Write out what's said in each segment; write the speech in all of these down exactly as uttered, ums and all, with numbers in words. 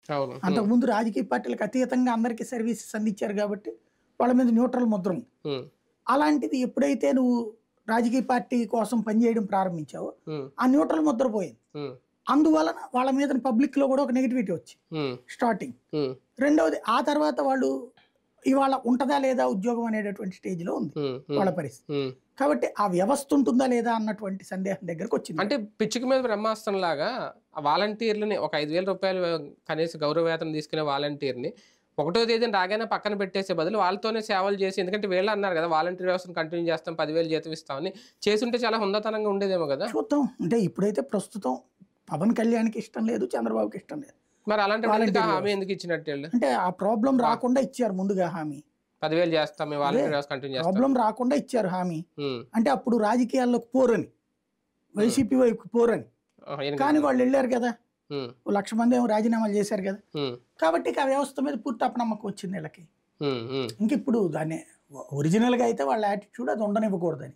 అంతకుముందు రాజకీయ పార్టీలకు అతీతంగా అందరికీ సర్వీసెస్ అందించారు కాబట్టి వాళ్ళ మీద న్యూట్రల్ ముద్ర ఉంది. అలాంటిది ఎప్పుడైతే నువ్వు రాజకీయ పార్టీ కోసం పనిచేయడం ప్రారంభించావో ఆ న్యూట్రల్ ముద్ర పోయింది. అందువలన వాళ్ళ మీద పబ్లిక్ లో కూడా ఒక నెగిటివిటీ వచ్చి స్టార్టింగ్. రెండవది ఆ తర్వాత వాళ్ళు ఇవాళ ఉంటదా లేదా ఉద్యోగం అనేటటువంటి స్టేజ్ లో ఉంది వాళ్ళ పరిస్థితి. కాబట్టి ఆ వ్యవస్థ ఉంటుందా లేదా అన్నటువంటి సందేహం దగ్గరకు వచ్చింది. అంటే పిచ్చికి మీద బ్రహ్మాస్త్రం లాగా వాలంటీర్లని ఒక ఐదు వేల రూపాయలు కనీస గౌరవ వేతనం తీసుకునే వాలంటీర్ని ఒకటో తేదీని రాగానే పక్కన పెట్టేసే బదులు వాళ్ళతోనే సేవలు చేసి, ఎందుకంటే వీళ్ళు అన్నారు కదా వాలంటీర్ వ్యవస్థను కంటిన్యూ చేస్తాం, పదివేలు జీతం ఇస్తామని చేస్తుంటే చాలా హుందాతనంగా ఉండేదేమో కదా. చూద్దాం. అంటే ఇప్పుడైతే ప్రస్తుతం పవన్ కళ్యాణ్కి ఇష్టం లేదు, చంద్రబాబుకి ఇష్టం లేదు. మరి అలాంటి హామీ ఎందుకు ఇచ్చినట్టు? అంటే ఆ ప్రాబ్లం రాకుండా ఇచ్చారు ముందుగా హామీ, పదివేలు చేస్తాం ప్రాబ్లం రాకుండా ఇచ్చారు హామీ. అంటే అప్పుడు రాజకీయాల్లోకి పోరని, వైసీపీ వైపు పోరని, కానీ వాళ్ళు వెళ్ళారు కదా, లక్ష మంది ఏమో రాజీనామాలు చేశారు కదా. కాబట్టి ఆ వ్యవస్థ మీద పూర్తి అపనమ్మకం వచ్చింది వీళ్ళకి. ఇంక ఇప్పుడు దాన్ని ఒరిజినల్ గా అయితే వాళ్ళ యాటిట్యూడ్ అది ఉండనివ్వకూడదని.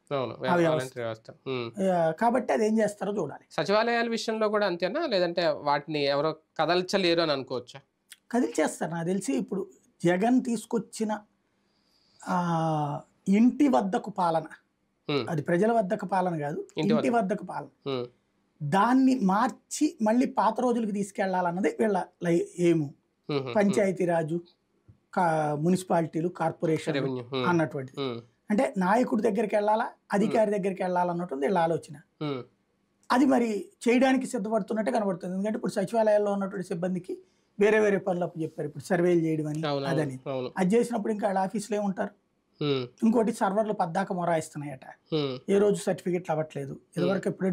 కాబట్టి అది ఏం చేస్తారో చూడాలి. సచివాలయాల విషయంలో కూడా అంతేనా, లేదంటే వాటిని ఎవరో కదల్చలేరు అని అనుకోవచ్చా? కదిల్చేస్తారు నాకు తెలిసి. ఇప్పుడు జగన్ తీసుకొచ్చిన ఆ ఇంటి వద్దకు పాలన, అది ప్రజల వద్దకు పాలన కాదు, ఇంటి వద్దకు పాలన, దాన్ని మార్చి మళ్ళీ పాత రోజులకి తీసుకెళ్లాలన్నది వీళ్ళ ఏము. పంచాయతీరాజు, మున్సిపాలిటీలు, కార్పొరేషన్ అన్నటువంటి, అంటే నాయకుడి దగ్గరికి వెళ్ళాలా, అధికారి దగ్గరికి వెళ్ళాలన్నట్టుంది వీళ్ళ ఆలోచన. అది మరి చేయడానికి సిద్ధపడుతున్నట్టే కనబడుతుంది. ఎందుకంటే ఇప్పుడు సచివాలయాల్లో ఉన్నటువంటి సిబ్బందికి వేరే వేరే పనులు అప్పు చెప్పారు. ఇప్పుడు సర్వేలు చేయడం అని అదని, అది చేసినప్పుడు ఇంకా వాళ్ళ ఆఫీసులో ఏముంటారు. ఇంకోటి సర్వర్లు పద్దాక మొరాయిస్తున్నాయట, ఏ రోజు సర్టిఫికెట్లు అవ్వట్లేదు. ఇదివరకు ఎప్పుడు